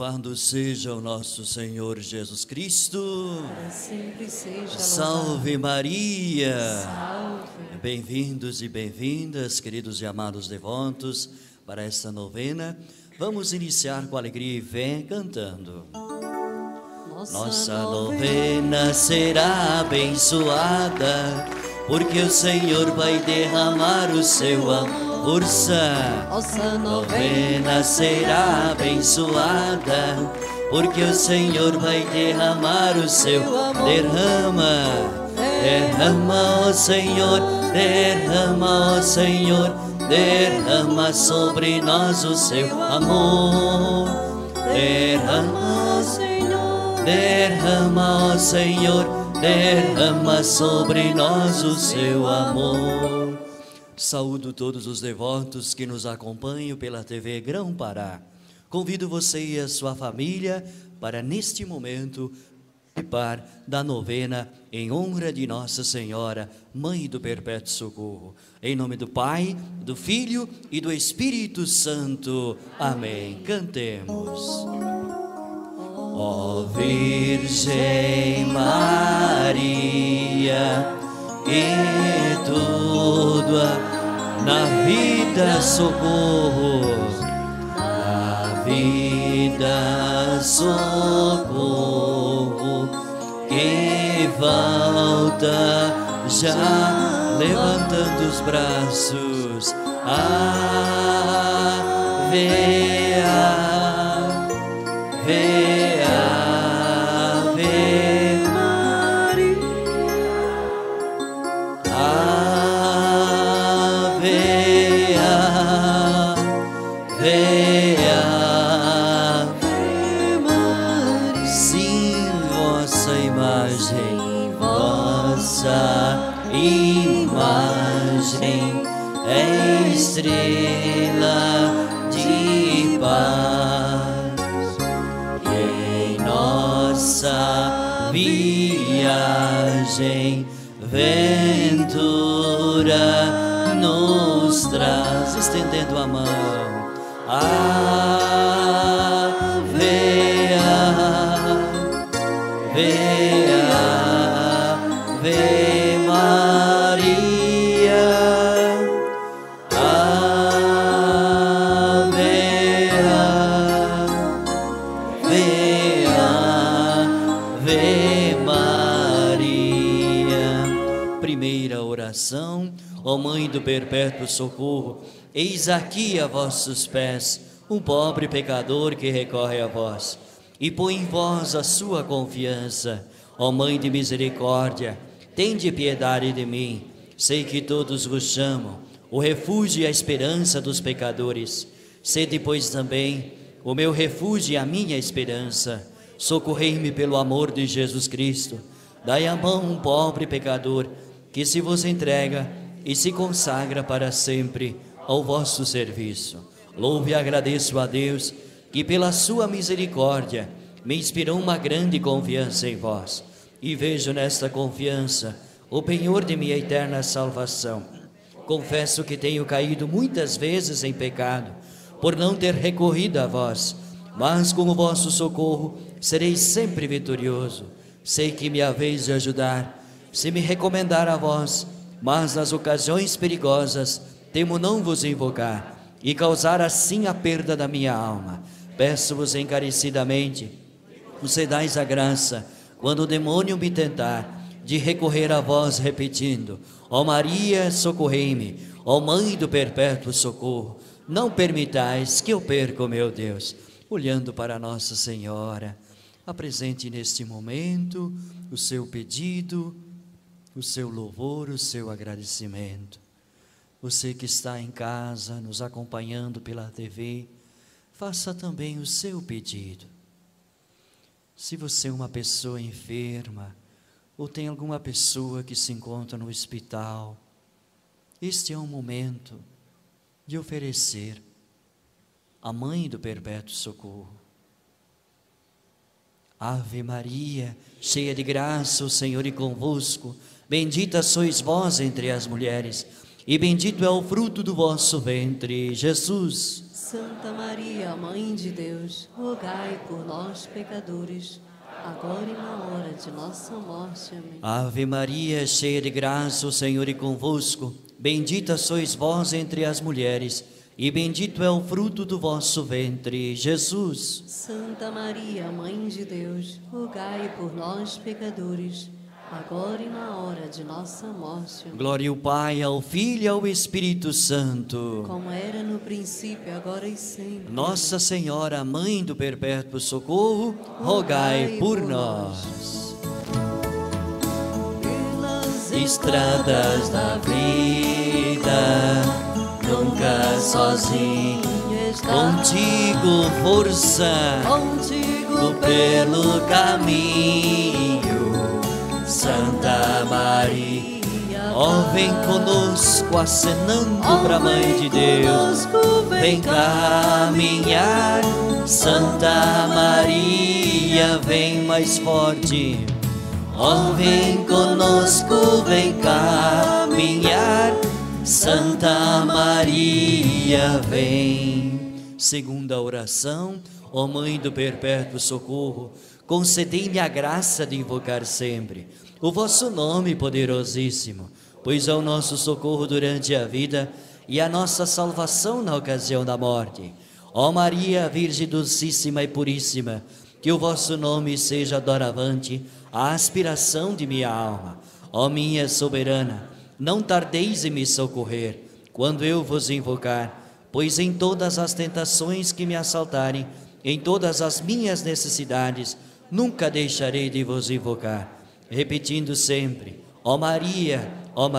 Louvado seja o nosso Senhor Jesus Cristo. Para sempre seja Salve Maria. Salve. Bem-vindos e bem-vindas, queridos e amados devotos, para esta novena. Vamos iniciar com alegria e fé cantando. Nossa novena será abençoada, porque o Senhor vai derramar o seu amor. Força! Nossa Novena será abençoada, porque o Senhor vai derramar o seu amor. Derrama, ó Senhor, derrama, ó Senhor, derrama sobre nós o seu amor. Derrama, ó Senhor, derrama, ó Senhor, derrama sobre nós o seu amor. Saúdo todos os devotos que nos acompanham pela TV Grão-Pará. Convido você e a sua família para, neste momento, participar da novena em honra de Nossa Senhora, Mãe do Perpétuo Socorro. Em nome do Pai, do Filho e do Espírito Santo. Amém. Cantemos. Ó Virgem Maria, e tudo na vida socorro, na vida socorro, que volta já levantando os braços. Imagem é estrela de paz, e em nossa viagem ventura nos traz, estendendo a mão. Ó Mãe do Perpétuo Socorro, eis aqui a vossos pés um pobre pecador que recorre a vós e põe em vós a sua confiança. Ó Mãe de misericórdia, tende piedade de mim. Sei que todos vos chamam, o refúgio e a esperança dos pecadores. Sede, pois, também o meu refúgio e a minha esperança. Socorrei-me pelo amor de Jesus Cristo. Dai a mão um pobre pecador que se vos entrega e se consagra para sempre ao vosso serviço. Louvo e agradeço a Deus que pela sua misericórdia me inspirou uma grande confiança em vós, e vejo nesta confiança o penhor de minha eterna salvação. Confesso que tenho caído muitas vezes em pecado por não ter recorrido a vós, mas com o vosso socorro serei sempre vitorioso. Sei que me haveis de ajudar se me recomendar a vós, mas nas ocasiões perigosas temo não vos invocar e causar assim a perda da minha alma. Peço-vos encarecidamente, concedais a graça, quando o demônio me tentar, de recorrer a vós repetindo: ó Maria, socorrei-me, ó Mãe do Perpétuo Socorro, não permitais que eu perca o meu Deus. Olhando para Nossa Senhora, apresente neste momento o seu pedido, o seu louvor, o seu agradecimento. Você que está em casa, nos acompanhando pela TV, faça também o seu pedido. Se você é uma pessoa enferma, ou tem alguma pessoa que se encontra no hospital, este é um momento de oferecer a Mãe do Perpétuo Socorro. Ave Maria, cheia de graça, o Senhor é convosco. Bendita sois vós entre as mulheres, e bendito é o fruto do vosso ventre, Jesus. Santa Maria, Mãe de Deus, rogai por nós, pecadores, agora e na hora de nossa morte. Amém. Ave Maria, cheia de graça, o Senhor é convosco. Bendita sois vós entre as mulheres, e bendito é o fruto do vosso ventre, Jesus. Santa Maria, Mãe de Deus, rogai por nós, pecadores, agora e na hora de nossa morte. Amém. Glória ao Pai, ao Filho e ao Espírito Santo. Como era no princípio, agora e sempre. Nossa Senhora, Mãe do Perpétuo Socorro, rogai por nós. Pelas Estradas da vida, nunca sozinho, contigo força, contigo pelo caminho. Santa Maria, ó vem conosco, acenando pra Mãe de Deus, vem caminhar. Santa Maria, vem mais forte, ó vem conosco, vem caminhar. Santa Maria, vem. Segunda oração. Ó Mãe do Perpétuo Socorro, concedei-me a graça de invocar sempre o vosso nome poderosíssimo, pois é o nosso socorro durante a vida e a nossa salvação na ocasião da morte. Ó Maria, Virgem Dulcíssima e Puríssima, que o vosso nome seja doravante a aspiração de minha alma. Ó minha soberana, não tardeis em me socorrer quando eu vos invocar, pois em todas as tentações que me assaltarem, em todas as minhas necessidades, nunca deixarei de vos invocar, repetindo sempre: ó Maria,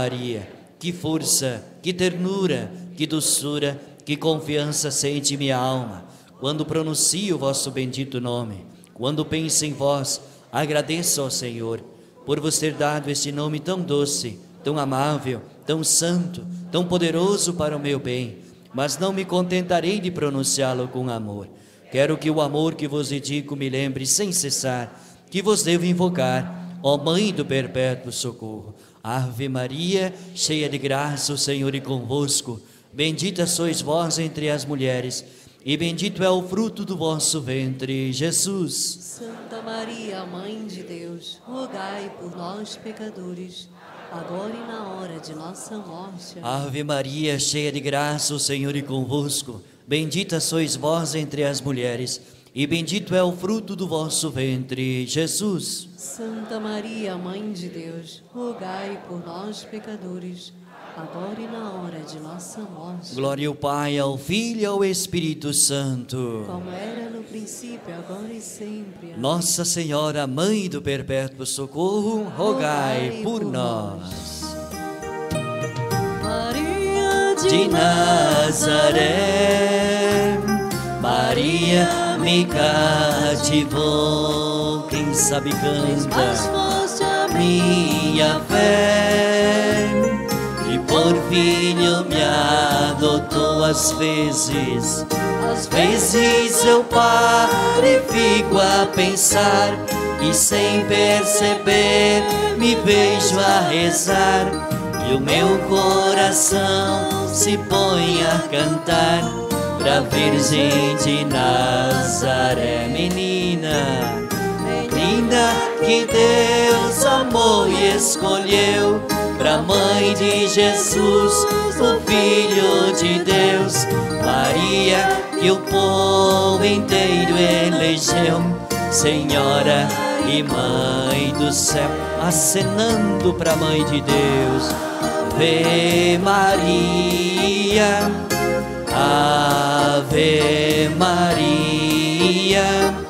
que força, que ternura, que doçura, que confiança sente minha alma, quando pronuncio o vosso bendito nome. Quando penso em vós, agradeço ao Senhor, por vos ter dado este nome tão doce, tão amável, tão santo, tão poderoso para o meu bem, mas não me contentarei de pronunciá-lo com amor. Quero que o amor que vos dedico me lembre sem cessar que vos devo invocar, ó Mãe do Perpétuo Socorro. Ave Maria, cheia de graça, o Senhor é convosco. Bendita sois vós entre as mulheres, e bendito é o fruto do vosso ventre, Jesus. Santa Maria, Mãe de Deus, rogai por nós, pecadores, agora e na hora de nossa morte. Amém. Ave Maria, cheia de graça, o Senhor é convosco. Bendita sois vós entre as mulheres, e bendito é o fruto do vosso ventre, Jesus. Santa Maria, Mãe de Deus, rogai por nós, pecadores, agora e na hora de nossa morte. Glória ao Pai, ao Filho e ao Espírito Santo. Como era no princípio, agora e sempre. Amém. Nossa Senhora, Mãe do Perpétuo Socorro, rogai por nós. Maria De Nazaré, Maria me cativou. Quem sabe mais canta forte a minha fé, e por filho me adotou. Às vezes eu paro e fico a pensar, e sem perceber me vejo a rezar, e o meu coração se põe a cantar pra Virgem de Nazaré. Menina que Deus amou e escolheu pra Mãe de Jesus, o Filho de Deus. Maria, que o povo inteiro elegeu, Senhora e Mãe do céu, acenando pra Mãe de Deus. Ave Maria, Ave Maria,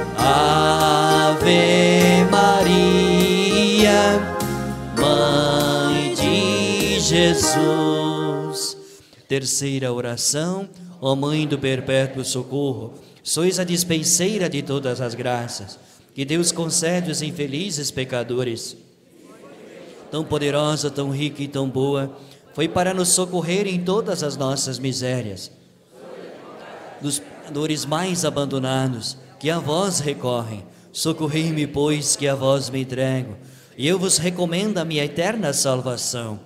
Ave Maria, Mãe de Jesus. Terceira oração. Ó Mãe do Perpétuo Socorro, sois a dispenseira de todas as graças que Deus concede aos infelizes pecadores. Tão poderosa, tão rica e tão boa, foi para nos socorrer em todas as nossas misérias, dos pecadores mais abandonados, que a vós recorrem. Socorrei-me, pois, que a vós me entrego, e eu vos recomendo a minha eterna salvação.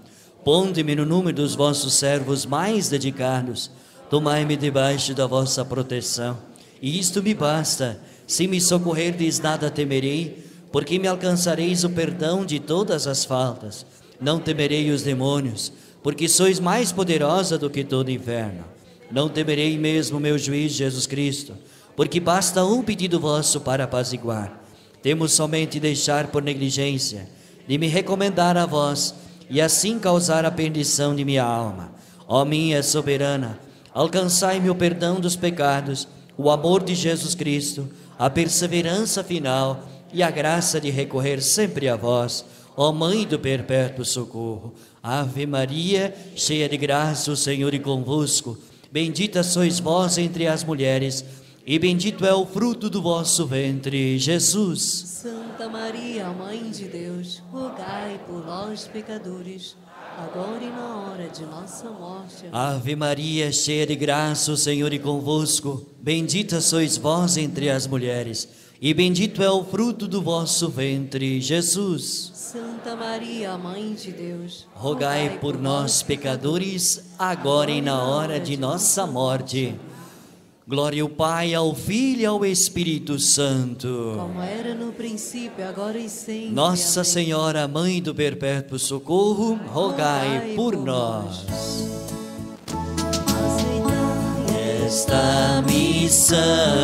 Ponde-me no número dos vossos servos mais dedicados, tomai-me debaixo da vossa proteção. E isto me basta, se me socorrerdes nada temerei, porque me alcançareis o perdão de todas as faltas. Não temerei os demônios, porque sois mais poderosa do que todo inferno. Não temerei mesmo meu juiz Jesus Cristo, porque basta um pedido vosso para apaziguar. Temos somente deixar por negligência de me recomendar a vós, e assim causar a perdição de minha alma. Ó minha soberana, alcançai-me o perdão dos pecados, o amor de Jesus Cristo, a perseverança final e a graça de recorrer sempre a vós, ó Mãe do perpétuo socorro. Ave Maria, cheia de graça, o Senhor é convosco. Bendita sois vós entre as mulheres, e bendito é o fruto do vosso ventre, Jesus. Santa Maria, Mãe de Deus, rogai por nós, pecadores, agora e na hora de nossa morte. Ave Maria, cheia de graça, o Senhor é convosco. Bendita sois vós entre as mulheres, e bendito é o fruto do vosso ventre, Jesus. Santa Maria, Mãe de Deus, rogai por nós, pecadores, agora e na hora de nossa morte. Glória ao Pai, ao Filho e ao Espírito Santo. como era no princípio, agora e sempre. Nossa Amém. Senhora, Mãe do Perpétuo Socorro, rogai por nós. Aceitai Esta missão,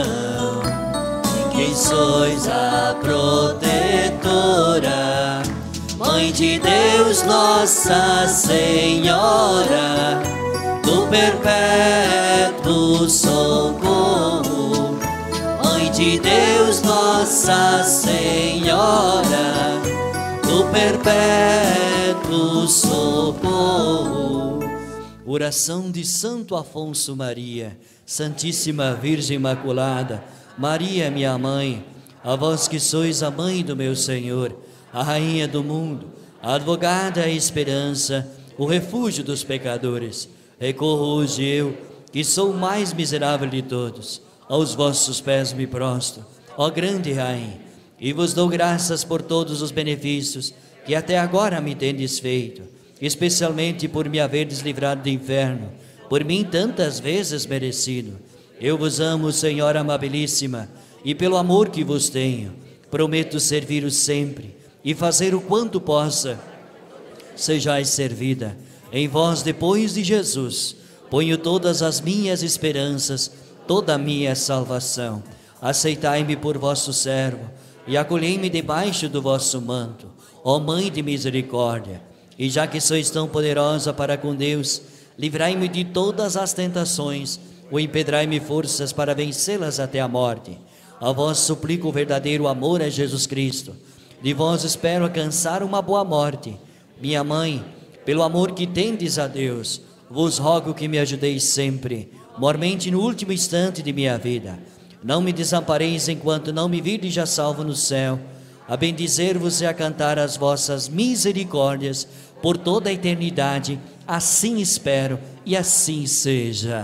que sois a protetora, Mãe de Deus, Nossa Senhora do Perpétuo Socorro. Mãe de Deus, Nossa Senhora do Perpétuo Socorro. Oração de Santo Afonso Maria. Santíssima Virgem Imaculada, Maria, minha mãe, a vós que sois a mãe do meu Senhor, a rainha do mundo, a advogada e esperança, o refúgio dos pecadores, recorro hoje eu, que sou o mais miserável de todos, aos vossos pés me prostro, ó grande rainha, e vos dou graças por todos os benefícios que até agora me tendes feito, especialmente por me haverdes livrado do inferno, por mim tantas vezes merecido. Eu vos amo, Senhora amabilíssima, e pelo amor que vos tenho, prometo servir-vos sempre e fazer o quanto possa. Sejais servida. Em vós, depois de Jesus, ponho todas as minhas esperanças, toda a minha salvação. Aceitai-me por vosso servo e acolhei-me debaixo do vosso manto, ó Mãe de misericórdia. E já que sois tão poderosa para com Deus, livrai-me de todas as tentações, ou impedrai-me forças para vencê-las até a morte. A vós suplico o verdadeiro amor a Jesus Cristo. De vós espero alcançar uma boa morte. Minha mãe, pelo amor que tendes a Deus, vos rogo que me ajudeis sempre, mormente no último instante de minha vida. Não me desampareis enquanto não me virdes já salvo no céu, a bendizer-vos e a cantar as vossas misericórdias por toda a eternidade. Assim espero e assim seja.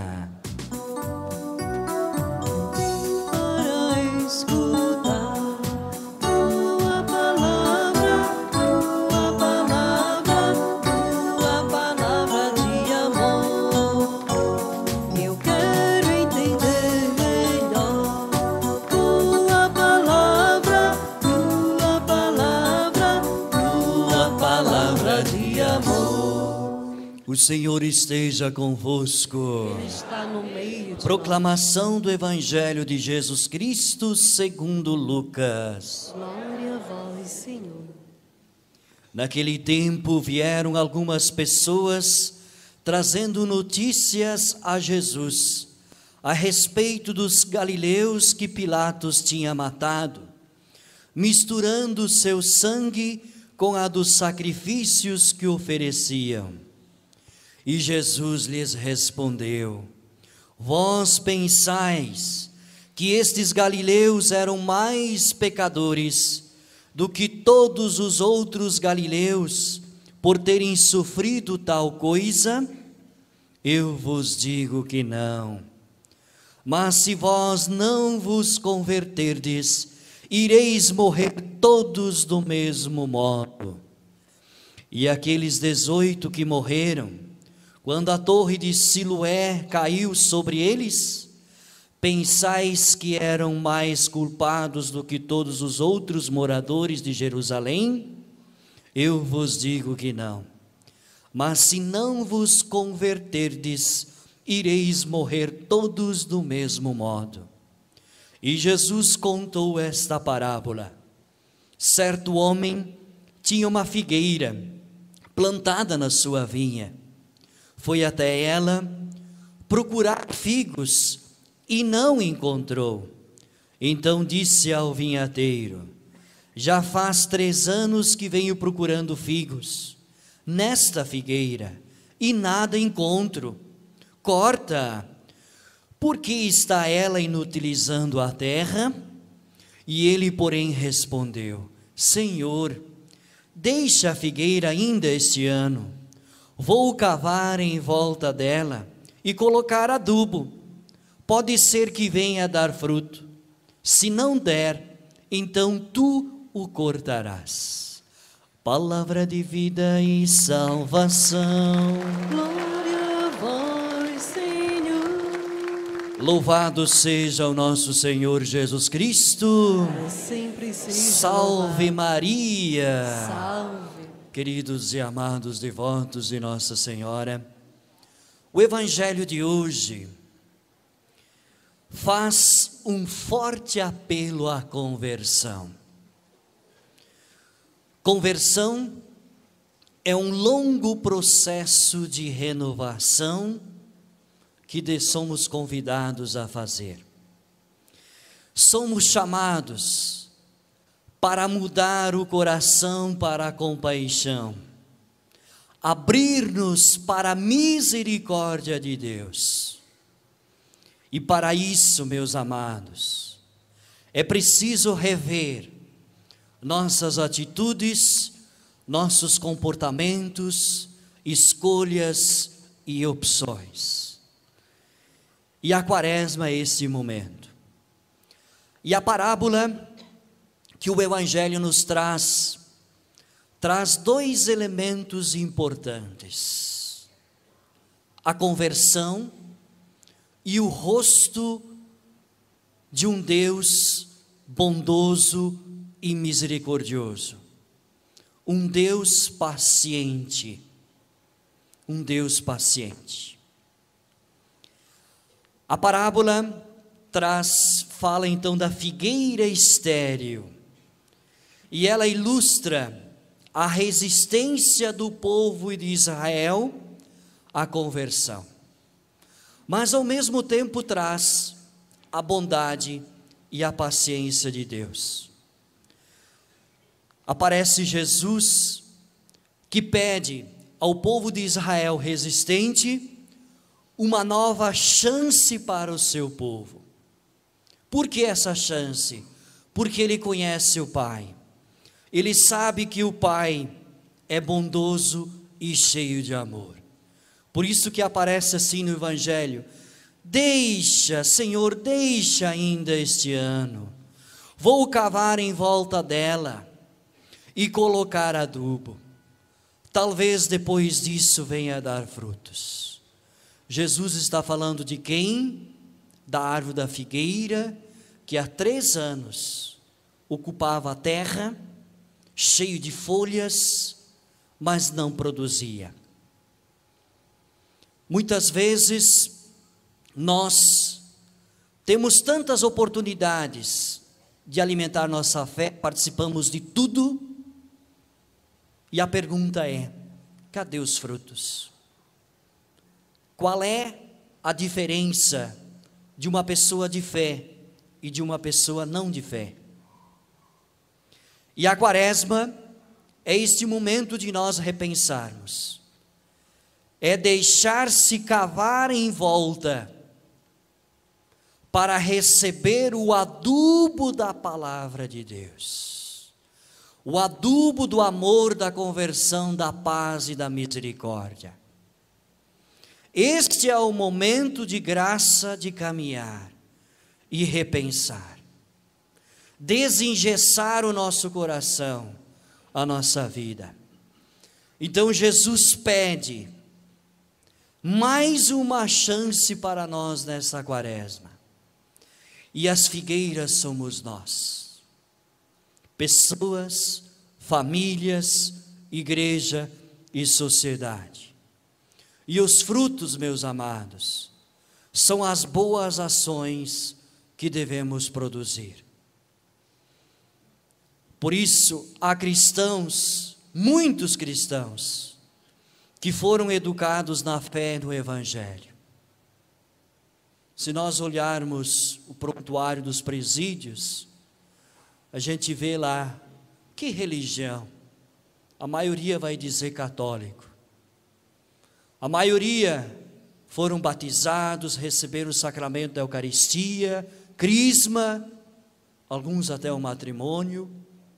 O Senhor esteja convosco. Ele está no meio de Proclamação do Evangelho de Jesus Cristo segundo Lucas. nós. Glória a vós, Senhor. Naquele tempo vieram algumas pessoas trazendo notícias a Jesus a respeito dos galileus que Pilatos tinha matado, misturando seu sangue com a dos sacrifícios que ofereciam. E Jesus lhes respondeu: vós pensais que estes galileus eram mais pecadores do que todos os outros galileus por terem sofrido tal coisa? Eu vos digo que não. Mas se vós não vos converterdes, ireis morrer todos do mesmo modo. E aqueles 18 que morreram, quando a torre de Siloé caiu sobre eles, pensais que eram mais culpados do que todos os outros moradores de Jerusalém? Eu vos digo que não. Mas se não vos converterdes, ireis morrer todos do mesmo modo. E Jesus contou esta parábola. Certo homem tinha uma figueira plantada na sua vinha. Foi até ela procurar figos e não encontrou. Então disse ao vinhateiro: já faz 3 anos que venho procurando figos nesta figueira e nada encontro. Corta, porque está ela inutilizando a terra? E ele, porém, respondeu: Senhor, deixa a figueira ainda este ano. Vou cavar em volta dela e colocar adubo. Pode ser que venha a dar fruto. Se não der, então tu o cortarás. Palavra de vida e salvação. Glória a vós, Senhor. Louvado seja o nosso Senhor Jesus Cristo. Sempre seja Salve louvado. Maria. Salve. Queridos e amados devotos de Nossa Senhora, o Evangelho de hoje faz um forte apelo à conversão. Conversão é um longo processo de renovação que somos convidados a fazer. Somos chamados para mudar o coração para a compaixão, abrir-nos para a misericórdia de Deus. E para isso, meus amados, é preciso rever nossas atitudes, nossos comportamentos, escolhas e opções. E a Quaresma é esse momento. E a parábola que o Evangelho nos traz 2 elementos importantes: a conversão e o rosto de um Deus bondoso e misericordioso, um Deus paciente, um Deus paciente. A parábola fala então da figueira estéril, e ela ilustra a resistência do povo de Israel à conversão, mas ao mesmo tempo traz a bondade e a paciência de Deus. Aparece Jesus, que pede ao povo de Israel resistente uma nova chance para o seu povo. Por que essa chance? Porque ele conhece o Pai. Ele sabe que o Pai é bondoso e cheio de amor. Por isso que aparece assim no Evangelho: deixa, Senhor, deixa ainda este ano. Vou cavar em volta dela e colocar adubo. Talvez depois disso venha a dar frutos. Jesus está falando de quem? Da árvore da figueira, que há 3 anos ocupava a terra, cheio de folhas, mas não produzia. Muitas vezes nós temos tantas oportunidades de alimentar nossa fé, participamos de tudo, e a pergunta é: cadê os frutos? Qual é a diferença de uma pessoa de fé e de uma pessoa não de fé? E a Quaresma é este momento de nós repensarmos, é deixar-se cavar em volta para receber o adubo da palavra de Deus, o adubo do amor, da conversão, da paz e da misericórdia. Este é o momento de graça de caminhar e repensar, desengessar o nosso coração, a nossa vida. Então Jesus pede mais uma chance para nós nessa quaresma. E as figueiras somos nós. Pessoas, famílias, igreja e sociedade. E os frutos, meus amados, são as boas ações que devemos produzir. Por isso, há cristãos, muitos cristãos, que foram educados na fé no Evangelho. Se nós olharmos o prontuário dos presídios, a gente vê lá, que religião? A maioria vai dizer católico. A maioria foram batizados, receberam o sacramento da Eucaristia, crisma, alguns até o matrimônio.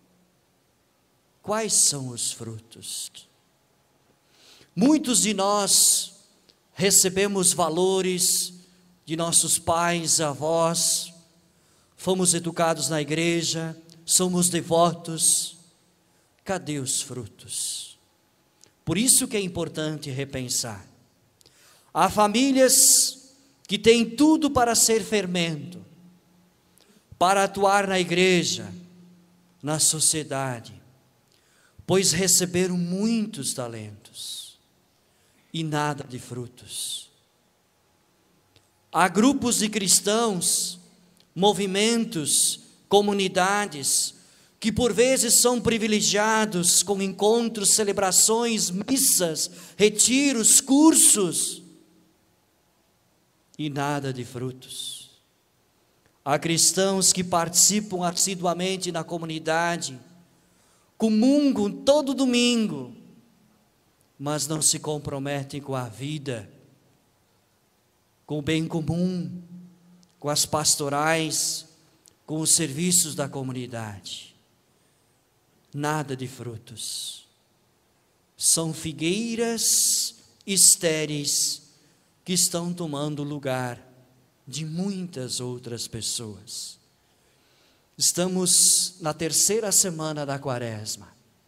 Quais são os frutos? Muitos de nós recebemos valores de nossos pais, avós, fomos educados na igreja, somos devotos. Cadê os frutos? Por isso que é importante repensar. Há famílias que têm tudo para ser fermento, para atuar na igreja, na sociedade, pois receberam muitos talentos e nada de frutos. Há grupos de cristãos, movimentos, comunidades, que por vezes são privilegiados com encontros, celebrações, missas, retiros, cursos, e nada de frutos. Há cristãos que participam assiduamente na comunidade, comungam todo domingo, mas não se comprometem com a vida, com o bem comum, com as pastorais, com os serviços da comunidade. Nada de frutos. São figueiras estéreis que estão tomando lugar de muitas outras pessoas. Estamos na terceira semana da quaresma.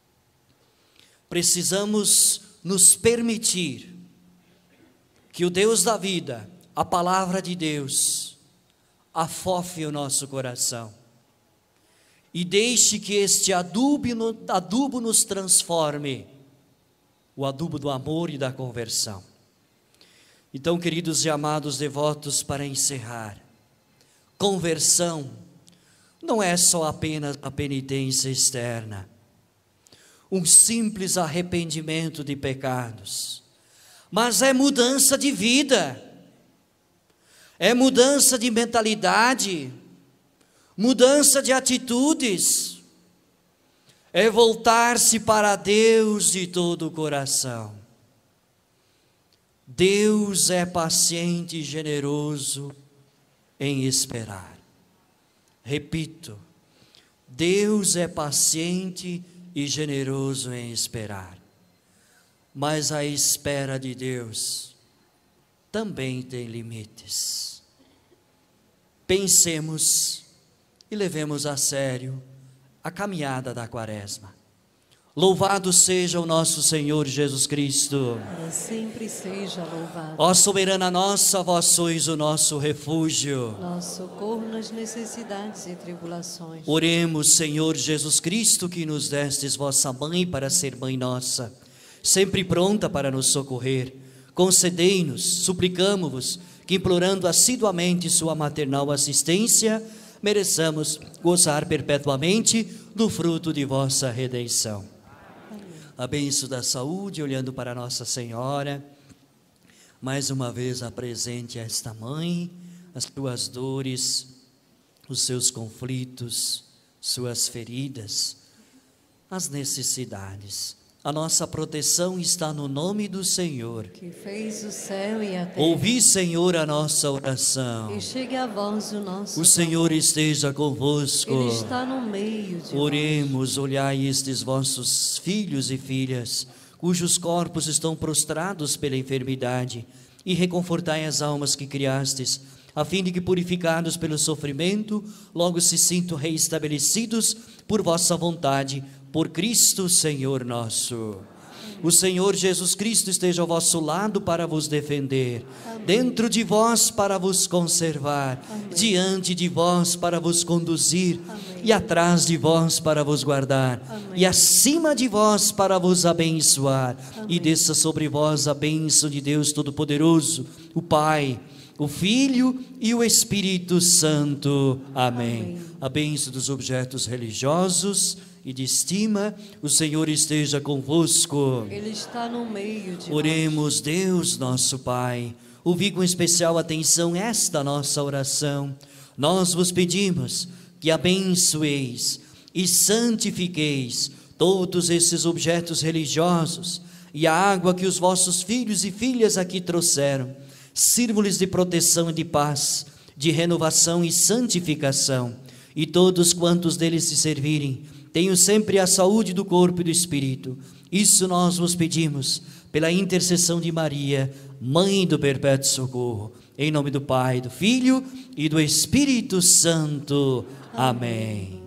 Precisamos nos permitir que o Deus da vida, a palavra de Deus, afofe o nosso coração e deixe que este adubo nos transforme, o adubo do amor e da conversão. Então, queridos e amados devotos, para encerrar, conversão não é só apenas a penitência externa, um simples arrependimento de pecados, mas é mudança de vida, é mudança de mentalidade, mudança de atitudes, é voltar-se para Deus de todo o coração. Deus é paciente e generoso em esperar. Repito, Deus é paciente e generoso em esperar. Mas a espera de Deus também tem limites. Pensemos e levemos a sério a caminhada da quaresma. Louvado seja o nosso Senhor Jesus Cristo. Para sempre seja louvado. Ó soberana nossa, vós sois o nosso refúgio. Nosso socorro nas necessidades e tribulações. Oremos, Senhor Jesus Cristo, que nos destes vossa mãe para ser mãe nossa, sempre pronta para nos socorrer. Concedei-nos, suplicamo-vos, que implorando assiduamente sua maternal assistência, mereçamos gozar perpetuamente do fruto de vossa redenção. A bênção da saúde, olhando para Nossa Senhora, mais uma vez apresente a esta mãe, as suas dores, os seus conflitos, suas feridas, as necessidades. A nossa proteção está no nome do Senhor, que fez o céu e a terra. Ouvi, Senhor, a nossa oração. E chegue a vós o nosso O Senhor esteja convosco. Ele está no meio de Oremos, olhai estes vossos filhos e filhas, cujos corpos estão prostrados pela enfermidade, e reconfortai as almas que criastes, a fim de que, purificados pelo sofrimento, logo se sintam reestabelecidos por vossa vontade, por Cristo Senhor nosso. O Senhor Jesus Cristo esteja ao vosso lado para vos defender, dentro de vós para vos conservar, diante de vós para vos conduzir, e atrás de vós para vos guardar, e acima de vós para vos abençoar, e desça sobre vós a bênção de Deus Todo-Poderoso, o Pai, o Filho e o Espírito Santo. Amém. A bênção dos objetos religiosos e de estima, o Senhor esteja convosco. Ele está no meio de nós. Oremos, Deus nosso Pai, ouvi com especial atenção esta nossa oração. Nós vos pedimos que abençoeis e santifiqueis todos esses objetos religiosos e a água que os vossos filhos e filhas aqui trouxeram. Sirvo-lhes de proteção e de paz, de renovação e santificação, e todos quantos deles se servirem, tenham sempre a saúde do corpo e do espírito. Isso nós vos pedimos, pela intercessão de Maria, Mãe do Perpétuo Socorro, em nome do Pai, do Filho e do Espírito Santo. Amém.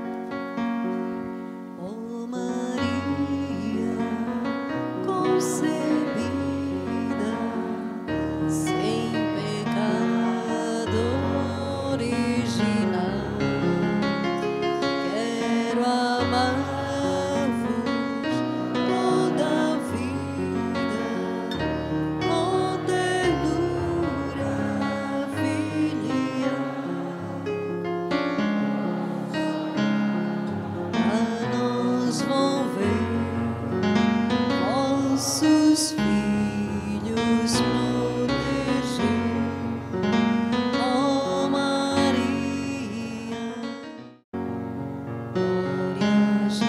Ó Maria, concebida sem pecado original, quero amar-vos toda a vida, com ternura filial. A nós vão ver vossos filhos proteger, ó Maria. Glória a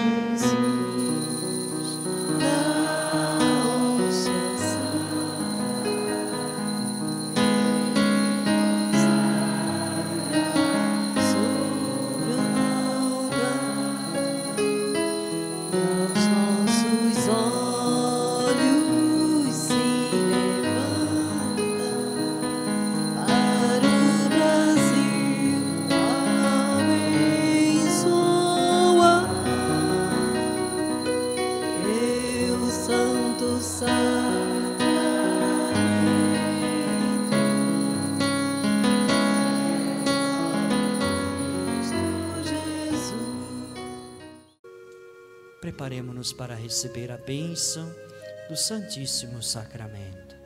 Jesus, da Anunciação. Sobre o os nossos olhos se levantam para o Brasil abençoar. Eu, Santo Sacramento, Jesus. Preparemo-nos para receber a bênção do Santíssimo Sacramento.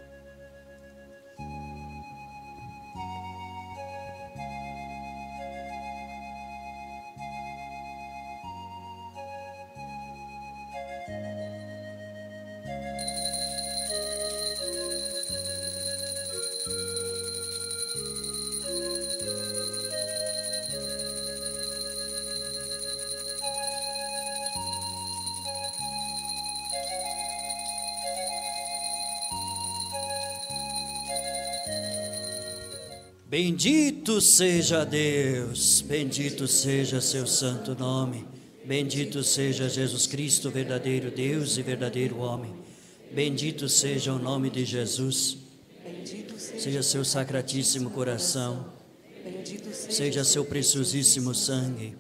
Bendito seja Deus, bendito seja seu santo nome, bendito seja Jesus Cristo, verdadeiro Deus e verdadeiro homem, bendito seja o nome de Jesus, seja seu sacratíssimo coração, seja seu preciosíssimo sangue,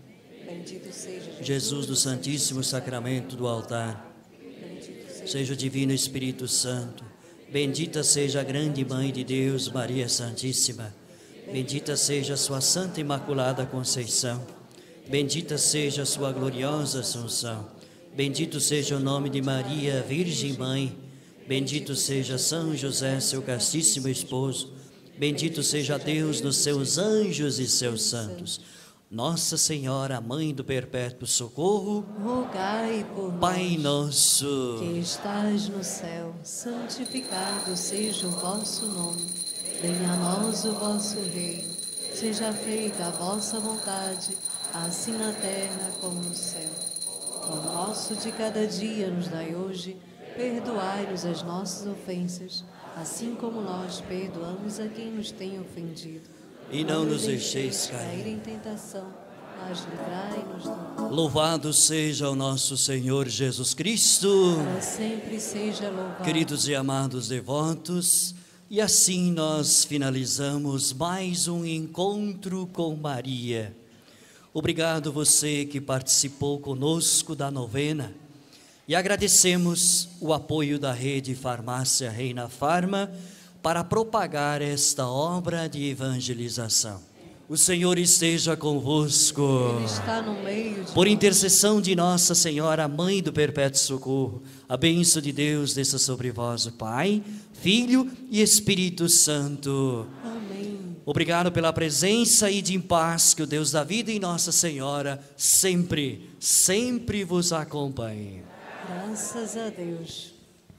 Jesus do Santíssimo Sacramento do altar, seja o Divino Espírito Santo, bendita seja a grande Mãe de Deus, Maria Santíssima, bendita seja a sua Santa Imaculada Conceição, bendita seja a sua gloriosa Assunção, bendito seja o nome de Maria, Virgem Mãe, bendito seja São José, seu castíssimo esposo, bendito seja Deus nos seus anjos e seus santos. Nossa Senhora, Mãe do Perpétuo Socorro, rogai por Pai nós, nosso, que estais no céu, santificado seja o vosso nome. Venha a nós o vosso reino, seja feita a vossa vontade, assim na terra como no céu. O nosso de cada dia nos dai hoje, perdoai-nos as nossas ofensas, assim como nós perdoamos a quem nos tem ofendido. e não nos deixeis cair. em tentação, mas livrai-nos do mal. Louvado seja o nosso Senhor Jesus Cristo. Para sempre seja louvado. Queridos e amados devotos, e assim nós finalizamos mais um encontro com Maria. Obrigado você que participou conosco da novena. E agradecemos o apoio da Rede Farmácia Reina Farma para propagar esta obra de evangelização. O Senhor esteja convosco. Ele está no meio de Por nós. intercessão de Nossa Senhora, Mãe do Perpétuo Socorro, a bênção de Deus desça sobre vós, o Pai, Filho e Espírito Santo. Amém. Obrigado pela presença e de em paz, que o Deus da vida e Nossa Senhora sempre, sempre vos acompanhe. Graças a Deus.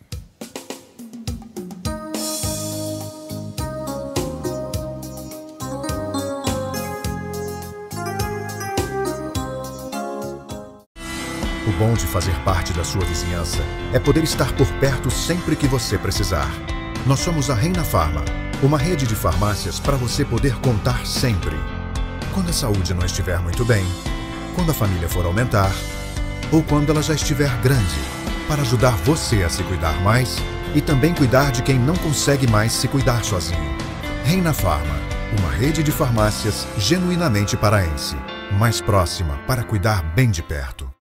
O bom de fazer parte da sua vizinhança é poder estar por perto sempre que você precisar. Nós somos a Reina Farma, uma rede de farmácias para você poder contar sempre. Quando a saúde não estiver muito bem, quando a família for aumentar, ou quando ela já estiver grande, para ajudar você a se cuidar mais e também cuidar de quem não consegue mais se cuidar sozinho. Reina Farma, uma rede de farmácias genuinamente paraense, mais próxima para cuidar bem de perto.